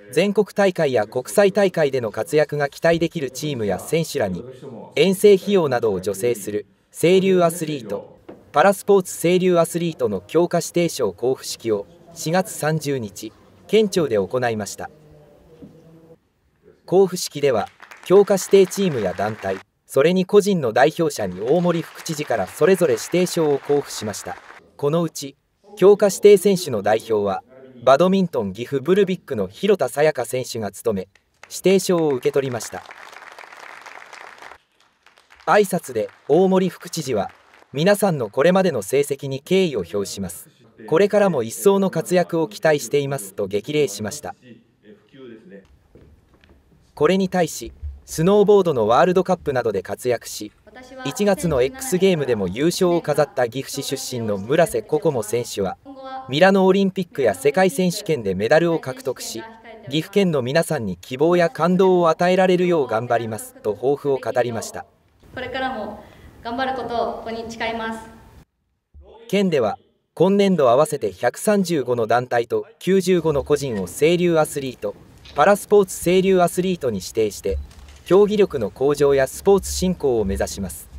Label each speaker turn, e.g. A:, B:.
A: 全国大会や国際大会での活躍が期待できるチームや選手らに遠征費用などを助成する清流アスリートパラスポーツ清流アスリートの強化指定賞交付式を4月30日県庁で行いました。交付式では強化指定チームや団体、それに個人の代表者に大森副知事からそれぞれ指定賞を交付しました。このうち強化指定選手の代表はバドミントン岐阜ブルビックの廣田彩香選手が務め、指定賞を受け取りました。挨拶で大森副知事は、皆さんのこれまでの成績に敬意を表します。これからも一層の活躍を期待していますと激励しました。これに対し、スノーボードのワールドカップなどで活躍し、1月の X ゲームでも優勝を飾った岐阜市出身の村瀬心椛選手は、ミラノオリンピックや世界選手権でメダルを獲得し、岐阜県の皆さんに希望や感動を与えられるよう頑張りますと抱負を語りました。
B: これからも頑張ることをここに誓います。
A: 県では今年度合わせて135の団体と95の個人を清流アスリート、パラスポーツ清流アスリートに指定して、競技力の向上やスポーツ振興を目指します。